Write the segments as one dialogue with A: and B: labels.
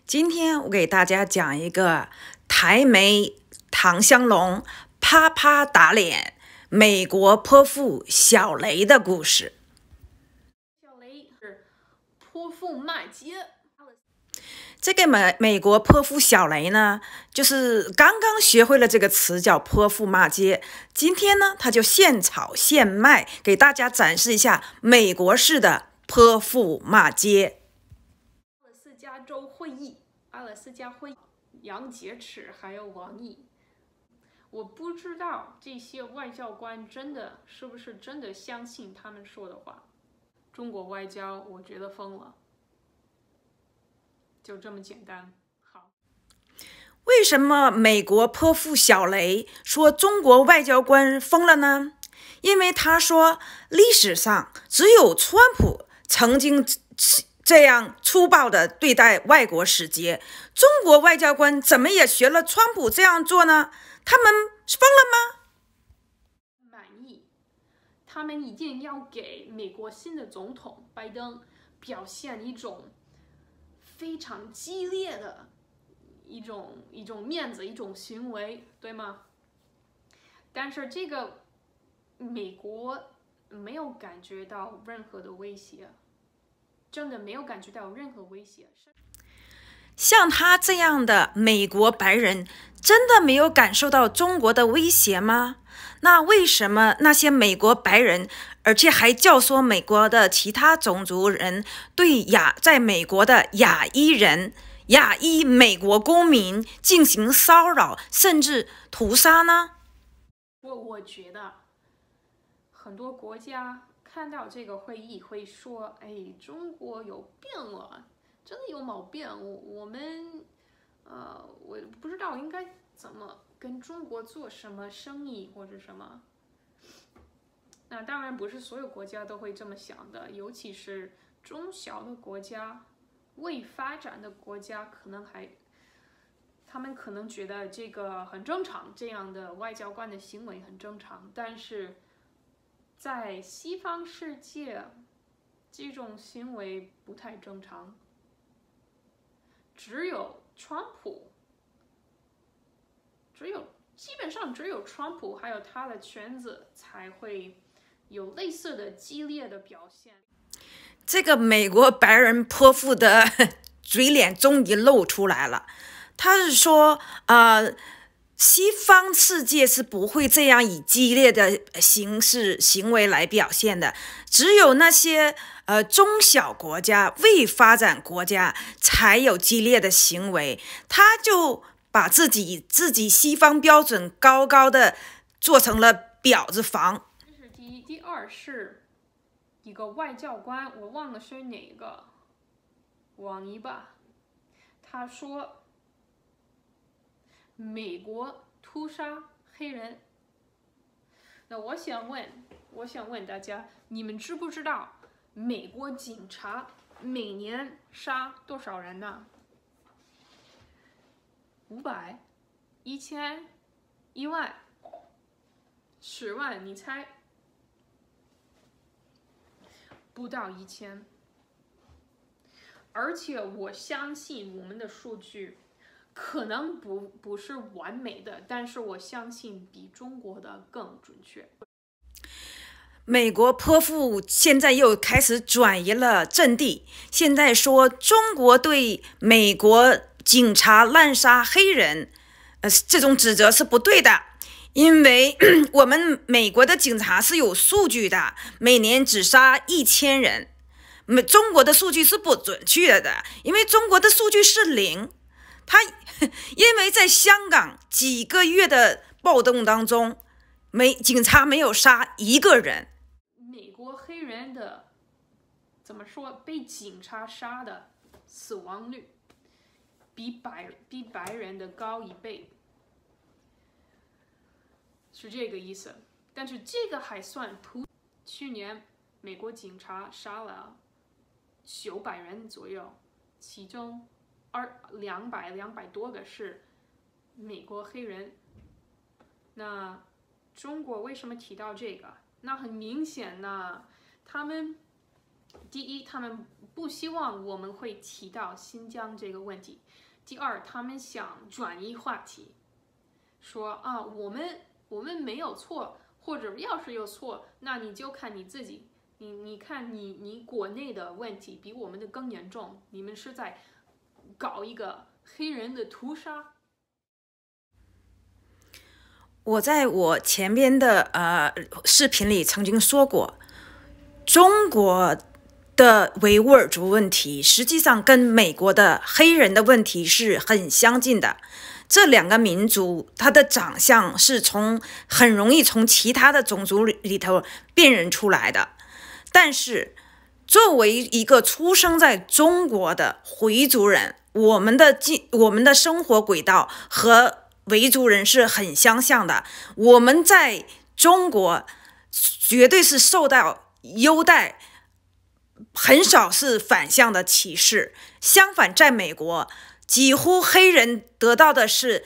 A: 今天我给大家讲一个台媒唐香龙啪啪打脸美国泼妇小雷的故事。
B: 小雷是泼妇骂街。
A: 这个美国泼妇小雷呢，就是刚刚学会了这个词叫泼妇骂街。今天呢，他就现炒现卖，给大家展示一下美国式的泼妇骂街。
B: 阿拉斯加州会议，杨洁篪还有王毅，我不知道这些外交官是不是真的相信他们说的话。中国外交，我觉得疯了。就这么简单。好，
A: 为什么美国泼妇小雷说中国外交官疯了呢？因为他说历史上只有川普曾经这样粗暴地对待外国使节，中国外交官怎么也学了川普这样做呢？他们疯了吗？
B: 满意，他们一定要给美国新的总统拜登表现一种非常激烈的一种面子，一种行为，对吗？但是这个美国没有感觉到任何的威胁，真的没有感觉到任何威胁。
A: 像他这样的美国白人，真的没有感受到中国的威胁吗？那为什么那些美国白人，而且还教唆美国的其他种族人对在美国的亚裔美国公民进行骚扰，甚至屠杀呢？
B: 我觉得很多国家看到这个会议会说：“哎，中国有病了，真的有毛病。我们，我不知道应该怎么跟中国做什么生意或者什么。”那当然不是所有国家都会这么想的，尤其是中小的国家、未发展的国家，他们可能觉得这个很正常，这样的外交官的行为很正常。但是在西方世界，这种行为不太正常。基本上只有川普还有他的圈子才会有类似的激烈的表现。
A: 这个美国白人泼妇的嘴脸终于露出来了，他是说，西方世界是不会这样以激烈的行为来表现的，只有那些中小国家、未发展国家才有激烈的行为。他就把自己西方标准高高的做成了婊子房。
B: 这是第一，第二是一个外交官，我忘了是哪个，王毅吧，他说美国屠杀黑人。那我想问大家，你们知不知道美国警察每年杀多少人呢？500、1000、10000、10万，你猜？不到1000。而且我相信我们的数据可能不是完美的，但是我相信比中国的更准确。
A: 美国泼妇现在又开始转移了阵地，现在说中国对美国警察滥杀黑人，这种指责是不对的，因为我们美国的警察是有数据的，每年只杀1000人。中国的数据是不准确的，因为中国的数据是0。因为在香港几个月的暴动当中，警察没有杀一个人。
B: 美国黑人的怎么说？被警察杀的死亡率比白人的高1倍，是这个意思。但是这个还算普。去年美国警察杀了900人左右，其中200多个是美国黑人。那中国为什么提到这个？那很明显呢，他们第一，他们不希望我们会提到新疆这个问题；第二，他们想转移话题，说啊，我们没有错，或者要是有错，那你就看你自己，你看你国内的问题比我们的更严重，你们是在搞一个黑人的屠杀。
A: 我在我前边的视频里曾经说过，中国的维吾尔族问题实际上跟美国的黑人的问题是很相近的。这两个民族，它的长相是很容易从其他的种族里头辨认出来的。但是，作为一个出生在中国的回族人，我们的生活轨道和维族人是很相像的。我们在中国绝对是受到优待，很少是反向的歧视。相反，在美国，几乎黑人得到的是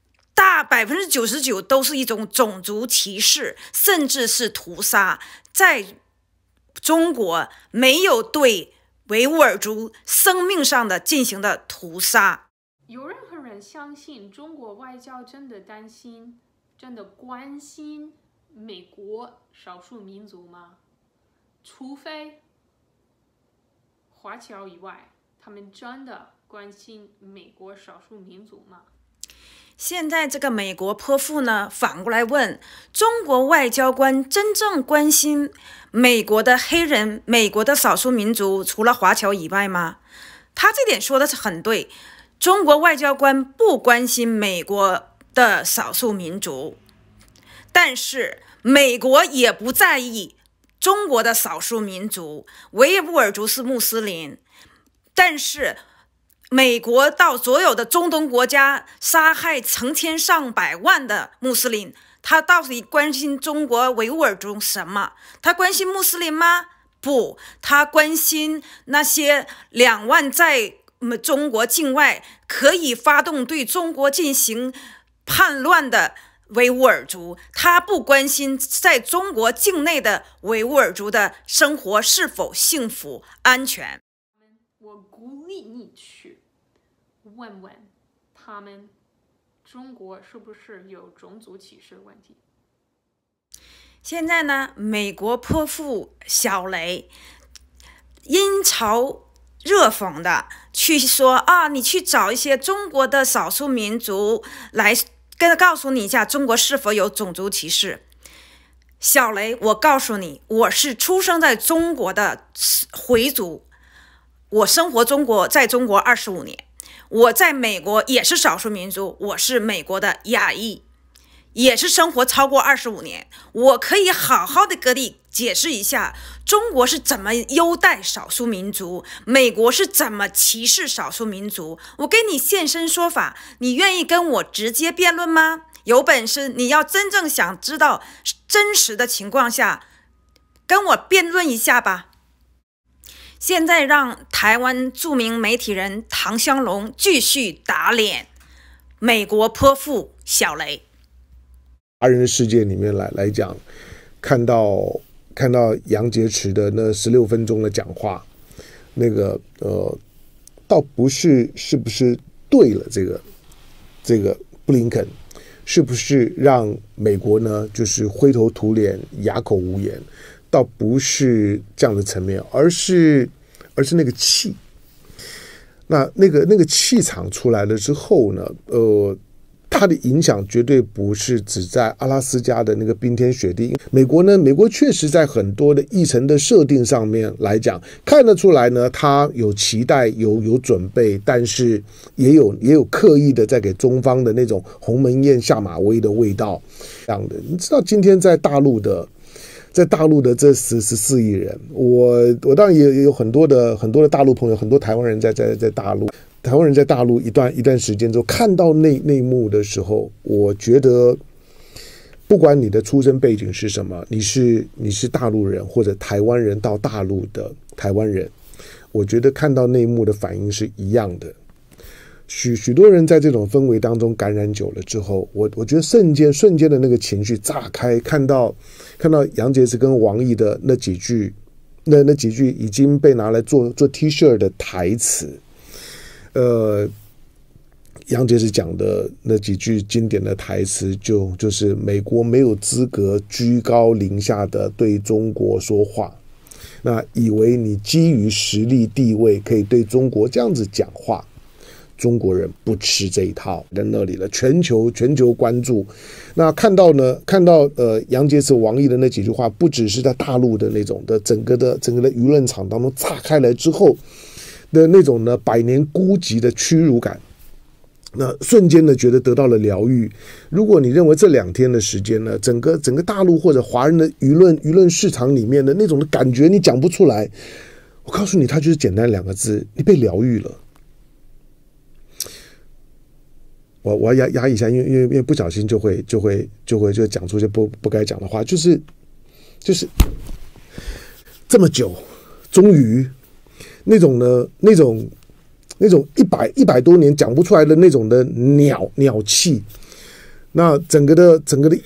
A: 99%都是一种种族歧视，甚至是屠杀。在中国，没有对维吾尔族生命上的进行的屠杀。
B: 有任何人相信中国外交真的担心、真的关心美国少数民族吗？除非华侨以外，他们真的关心美国少数民族吗？
A: 现在这个美国泼妇呢，反过来问中国外交官，真正关心美国的黑人、美国的少数民族除了华侨以外吗？他这点说的是很对，中国外交官不关心美国的少数民族，但是美国也不在意中国的少数民族。维吾尔族是穆斯林，但是美国到所有的中东国家杀害成千上百万的穆斯林，他到底关心中国维吾尔族什么？他关心穆斯林吗？不，他关心那些2万在中国境外可以发动对中国进行叛乱的维吾尔族，他不关心在中国境内的维吾尔族的生活是否幸福安全。
B: 我鼓励你去问问他们，中国是不是有种族歧视问题？
A: 现在呢，美国泼妇小雷阴嘲热讽的去说啊，你去找一些中国的少数民族来告诉你一下中国是否有种族歧视。小雷，我告诉你，我是出生在中国的回族，我生活在中国25年，我在美国也是少数民族，我是美国的亚裔，也是生活超过25年，我可以好好的跟你解释一下中国是怎么优待少数民族，美国是怎么歧视少数民族。我给你现身说法，你愿意跟我直接辩论吗？有本事你要真正想知道真实的情况下，跟我辩论一下吧。现在让台湾著名媒体人唐湘龙继续打脸美国泼妇小雷。
C: 华人的世界里面来讲，看到杨洁篪的那16分钟的讲话，那个倒不是不是对了这个布林肯，是不是让美国呢就是灰头土脸哑口无言，倒不是这样的层面，而是那个气，那个气场出来了之后呢，它的影响绝对不是只在阿拉斯加的那个冰天雪地。美国确实在很多的议程的设定上面来讲，看得出来呢，它有期待，有准备，但是也有刻意的在给中方的那种鸿门宴下马威的味道。这样的，你知道今天在大陆的这14亿人，我当然也有很多的大陆朋友，很多台湾人在大陆。台湾人在大陆一段时间之后，看到内幕的时候，我觉得不管你的出身背景是什么，你是大陆人或者台湾人到大陆的台湾人，我觉得看到内幕的反应是一样的。许多人在这种氛围当中感染久了之后，我觉得瞬间的那个情绪炸开，看到杨洁篪跟王毅的那几句那几句已经被拿来做 T 恤的台词。杨洁篪讲的那几句经典的台词就是美国没有资格居高临下的对中国说话，那以为你基于实力地位可以对中国这样子讲话，中国人不吃这一套，在那里了，全球关注。那看到杨洁篪王毅的那几句话，不只是在大陆的那种的整个的舆论场当中炸开来之后的那种呢百年孤寂的屈辱感，那瞬间的觉得得到了疗愈。如果你认为这2天的时间呢，整个大陆或者华人的舆论市场里面的那种的感觉你讲不出来，我告诉你，它就是简单2个字，你被疗愈了。我要压抑一下，因为不小心就会讲出些不该讲的话，就是这么久，终于那种100多年讲不出来的那种的鸟气。那整个的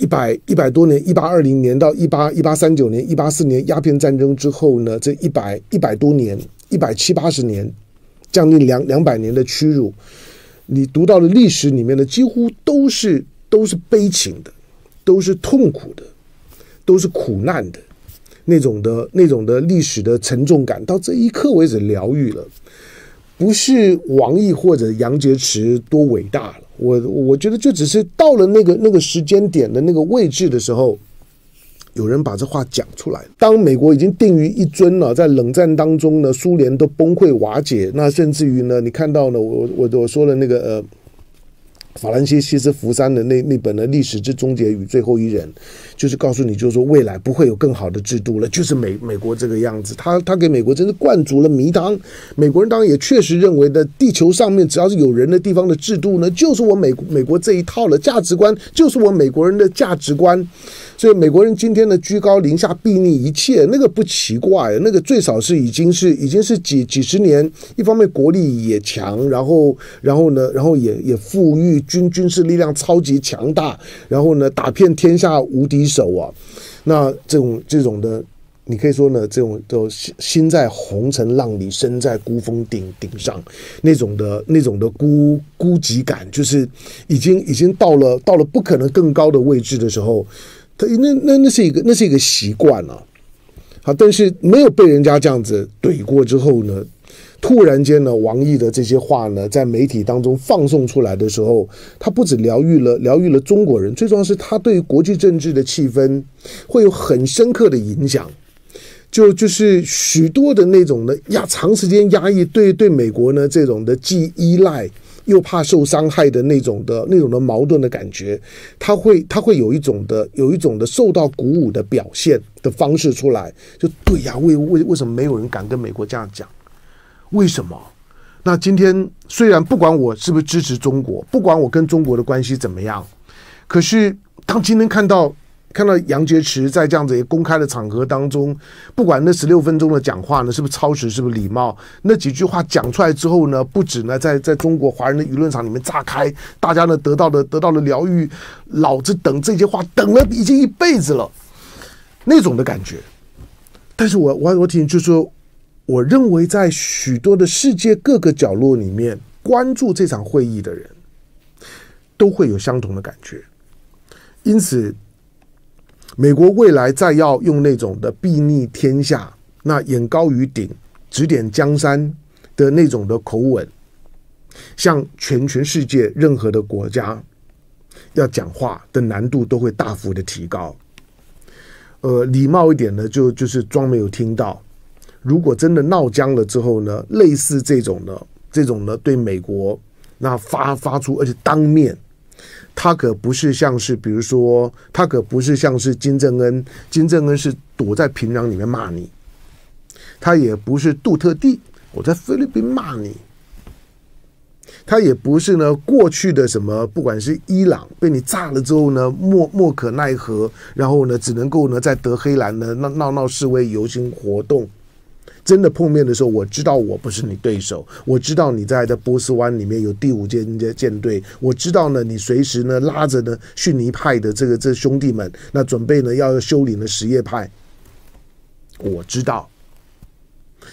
C: 100多年，1820年到1839年、184年鸦片战争之后呢，这100多年，170-80年，将近200年的屈辱，你读到的历史里面的几乎都是悲情的，都是痛苦的，都是苦难的，那种的历史的沉重感，到这一刻为止疗愈了。不是王毅或者杨洁篪多伟大了，我觉得就只是到了那个时间点的那个位置的时候，有人把这话讲出来。当美国已经定于一尊了，在冷战当中呢，苏联都崩溃瓦解，那甚至于呢，你看到呢，我说了那个法兰西斯福山的那本的《历史之终结与最后一人》，就是告诉你，就是说未来不会有更好的制度了，就是美国这个样子。他给美国真是灌足了迷汤。美国人当然也确实认为的，地球上面只要是有人的地方的制度呢，就是我美国这一套的价值观，就是我美国人的价值观。所以美国人今天的居高临下睥睨一切，那个不奇怪，那个最少是已经是几十年，一方面国力也强，然后也富裕，军事力量超级强大，然后呢打遍天下无敌手啊。那这种的，你可以说呢，这种心在红尘浪里，身在孤峰顶上，那种的孤寂感，就是已经到了不可能更高的位置的时候。那是一个习惯啊，好，但是没有被人家这样子怼过之后呢，突然间呢，王毅的这些话呢，在媒体当中放送出来的时候，他不止疗愈了中国人，最重要是他对国际政治的气氛会有很深刻的影响。就是许多的那种的长时间压抑对美国呢这种的既依赖又怕受伤害的那种的矛盾的感觉，他会有一种的受到鼓舞的表现的方式出来，就对呀，为什么没有人敢跟美国这样讲？为什么？那今天虽然不管我是不是支持中国，不管我跟中国的关系怎么样，可是当今天看到杨洁篪在这样子公开的场合当中，不管那16分钟的讲话呢是不是超时，是不是礼貌，那几句话讲出来之后呢，不止呢在中国华人的舆论场里面炸开，大家呢得到了疗愈，老子等这些话等了已经一辈子了，那种的感觉。但是我提醒就是说，我认为在许多的世界各个角落里面，关注这场会议的人都会有相同的感觉。因此美国未来再要用那种的睥睨天下，那眼高于顶，指点江山的那种的口吻，向全世界任何的国家要讲话的难度都会大幅的提高。礼貌一点呢，就是装没有听到。如果真的闹僵了之后呢，类似这种的对美国那发出，而且当面。他可不是像是，比如说，他可不是像是金正恩是躲在平壤里面骂你，他也不是杜特地，我在菲律宾骂你，他也不是呢过去的什么，不管是伊朗被你炸了之后呢，莫可奈何，然后呢只能够呢在德黑兰呢闹示威游行活动。真的碰面的时候，我知道我不是你对手，我知道你在波斯湾里面有第5舰队，我知道呢你随时呢拉着呢逊尼派的这兄弟们，那准备呢要修理呢什叶派，我知道。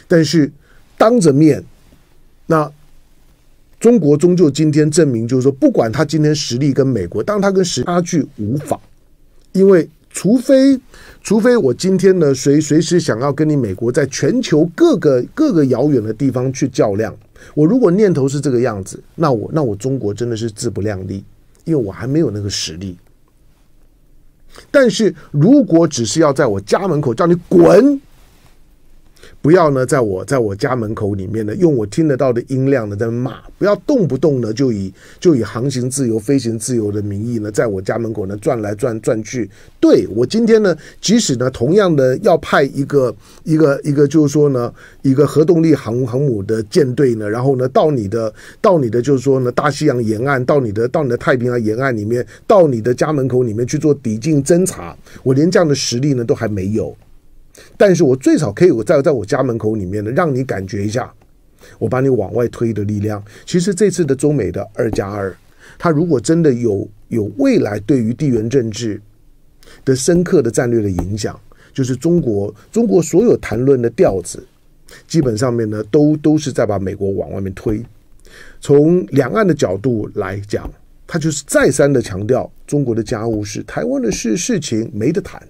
C: 但是当着面，那中国终究今天证明，就是说，不管他今天实力跟美国，当然他跟实力差距无妨，因为除非我今天呢随时想要跟你美国在全球各个遥远的地方去较量，我如果念头是这个样子，那我中国真的是自不量力，因为我还没有那个实力。但是如果只是要在我家门口叫你滚，不要呢在我家门口里面呢用我听得到的音量呢在骂，不要动不动呢就以航行自由飞行自由的名义呢在我家门口呢转来转去。对，我今天呢即使呢同样的要派一个就是说呢一个核动力航母的舰队呢，然后呢到你的就是说呢大西洋沿岸，到你的太平洋沿岸里面，到你的家门口里面去做抵近侦察，我连这样的实力呢都还没有。但是我最少可以在我家门口里面呢，让你感觉一下我把你往外推的力量。其实这次的中美的2+2，它如果真的有未来对于地缘政治的深刻的战略的影响，就是中国所有谈论的调子，基本上面呢都是在把美国往外面推。从两岸的角度来讲，他就是再三的强调中国的家务事，台湾的事情没得谈，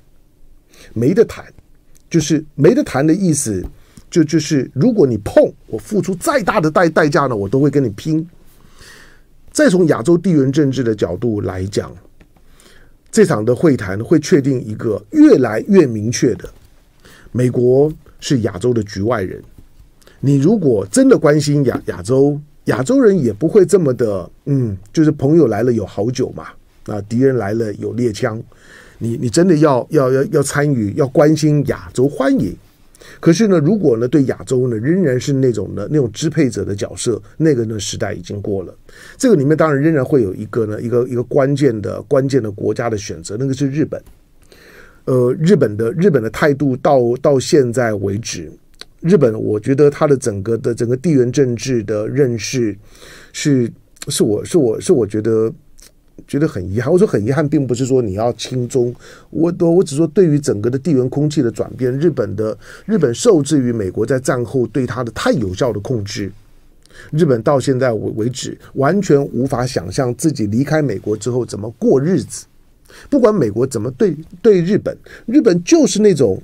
C: 就是没得谈的意思，就是如果你碰，我付出再大的代价呢，我都会跟你拼。再从亚洲地缘政治的角度来讲，这场的会谈会确定一个越来越明确的，美国是亚洲的局外人。你如果真的关心亚洲人也不会这么的，就是朋友来了有好酒嘛，敌人来了有猎枪。你真的要参与，要关心亚洲，欢迎。可是呢，如果呢对亚洲呢仍然是那种支配者的角色，那个呢时代已经过了。这个里面当然仍然会有一个关键的国家的选择，那个是日本。日本的态度到现在为止，日本我觉得它的整个地缘政治的认识是我觉得很遗憾。我说很遗憾，并不是说你要亲中，我只说对于整个的地缘空气的转变，日本受制于美国在战后对它的太有效的控制，日本到现在为止完全无法想象自己离开美国之后怎么过日子。不管美国怎么对日本就是那种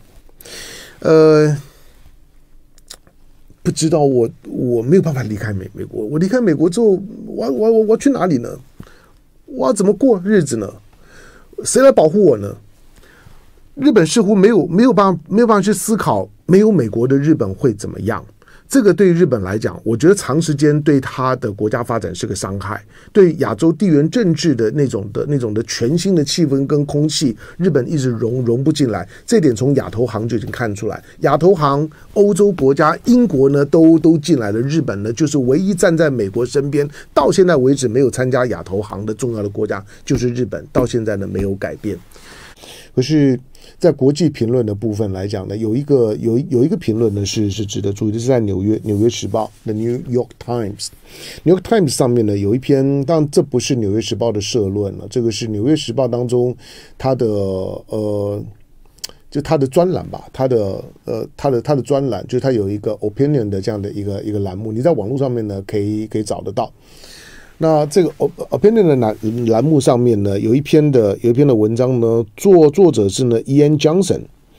C: 不知道我没有办法离开美国，我离开美国之后我去哪里呢？我要怎么过日子呢？谁来保护我呢？日本似乎没有办法去思考，没有美国的日本会怎么样。这个对日本来讲，我觉得长时间对他的国家发展是个伤害，对亚洲地缘政治的那种的全新的气氛跟空气，日本一直融不进来。这点从亚投行就已经看出来，亚投行欧洲国家英国呢都进来了，日本呢就是唯一站在美国身边，到现在为止没有参加亚投行的重要的国家就是日本，到现在呢没有改变。可是在国际评论的部分来讲呢，有一个评论呢是值得注意的，是在纽约时报的 New York Times 上面呢有一篇，当然这不是纽约时报的社论了，这个是纽约时报当中它的就它的专栏吧，它的专栏就是它有一个 opinion 的这样的一个栏目，你在网络上面呢可以找得到。那这个 opinion 的栏目上面呢，有一篇的文章呢，作者是呢 Ian Johnson，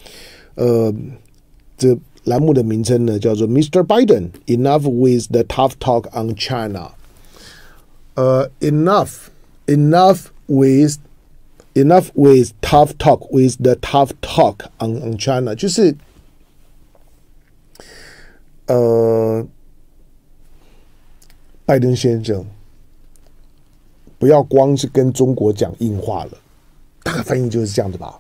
C: 这栏目的名称呢叫做 Mr. Biden Enough with the tough talk on China。Enough with tough talk with the tough talk on China， 就是拜登先生。不要光是跟中国讲硬话了，大概翻译就是这样的吧。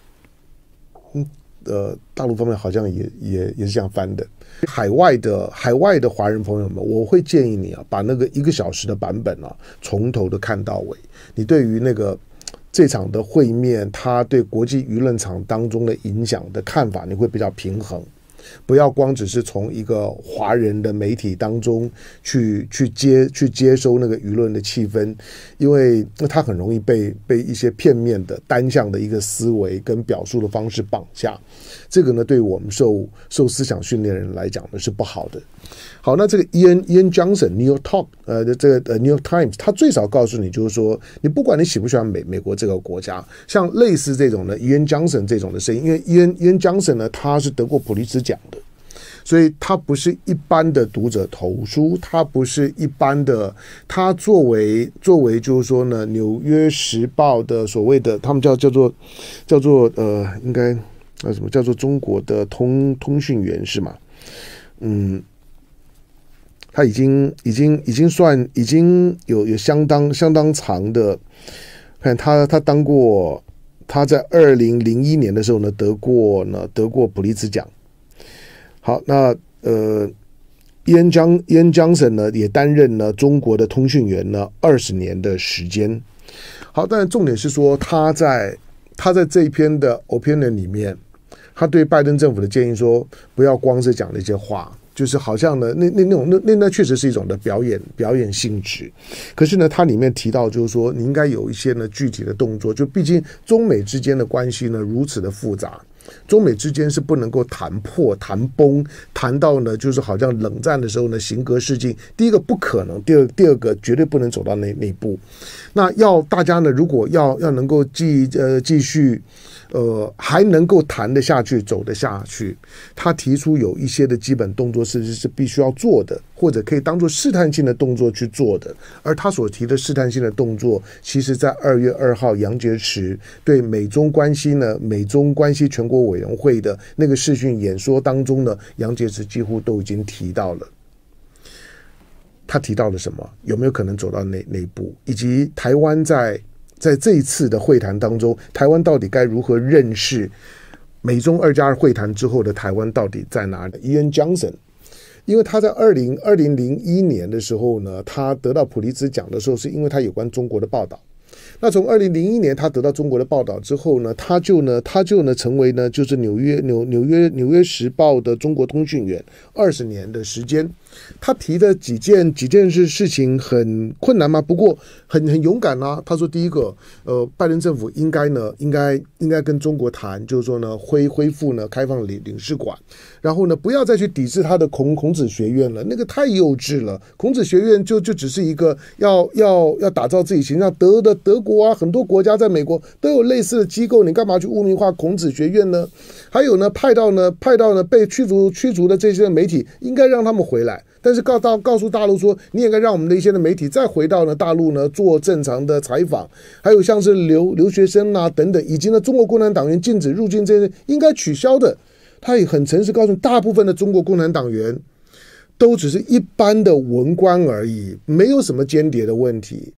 C: 大陆方面好像也是这样翻的。海外的华人朋友们，我会建议你啊，把那个1个小时的版本啊，从头的看到尾。你对于这场的会面，它对国际舆论场当中的影响的看法，你会比较平衡。 不要光只是从一个华人的媒体当中去接收那个舆论的气氛，因为它很容易被一些片面的单向的一个思维跟表述的方式绑架。这个呢，对我们受思想训练人来讲呢是不好的。好，那这个 Ian Johnson New York Talk 这个New York Times 他最少告诉你就是说，你不管你喜不喜欢美国这个国家，像类似这种的 Ian Johnson 这种的声音，因为 Ian Johnson 呢他是得过普利兹奖的，所以他不是一般的读者投书，他不是一般的，他作为就是说呢，《纽约时报》的所谓的他们叫做应该什么叫做中国的通讯员是吗？他已经有相当长的，看他当过，他在2001年的时候呢得过普利兹奖。好，那Ian Johnson 呢也担任了中国的通讯员呢20年的时间。好，但重点是说他在这一篇的 opinion 里面，他对拜登政府的建议说，不要光是讲那些话。就是好像呢，那确实是一种的表演性质。可是呢，它里面提到就是说，你应该有一些呢具体的动作。就毕竟中美之间的关系呢如此的复杂，中美之间是不能够谈破、谈崩、谈到呢就是好像冷战的时候呢形格世纪。第一个不可能，第二个绝对不能走到那一步。那要大家呢，如果要能够继续。还能够谈得下去，走得下去。他提出有一些的基本动作是必须要做的，或者可以当做试探性的动作去做的。而他所提的试探性的动作，其实在2月2号杨洁篪对美中关系全国委员会的那个视讯演说当中呢，杨洁篪几乎都已经提到了。他提到了什么？有没有可能走到那一步？以及台湾在这一次的会谈当中，台湾到底该如何认识美中2+2会谈之后的台湾到底在哪里 ？Ian Johnson， 因为他在2001年的时候呢，他得到普利兹奖的时候，是因为他有关中国的报道。那从2001年他得到中国的报道之后呢，他就成为呢就是纽约时报的中国通讯员20年的时间。他提的几件事情很困难吗？不过很勇敢啊。他说第一个，拜登政府应该跟中国谈，就是说呢恢复呢开放领事馆，然后呢不要再去抵制他的孔子学院了，那个太幼稚了。孔子学院就只是一个要打造自己形象，德国啊，很多国家在美国都有类似的机构，你干嘛去污名化孔子学院呢？还有呢，派到被驱逐的这些媒体，应该让他们回来。但是告诉大陆说，你也该让我们的一些的媒体再回到呢大陆呢做正常的采访，还有像是留学生啊等等，以及呢中国共产党员禁止入境这些应该取消的。他也很诚实告诉你，大部分的中国共产党员都只是一般的文官而已，没有什么间谍的问题。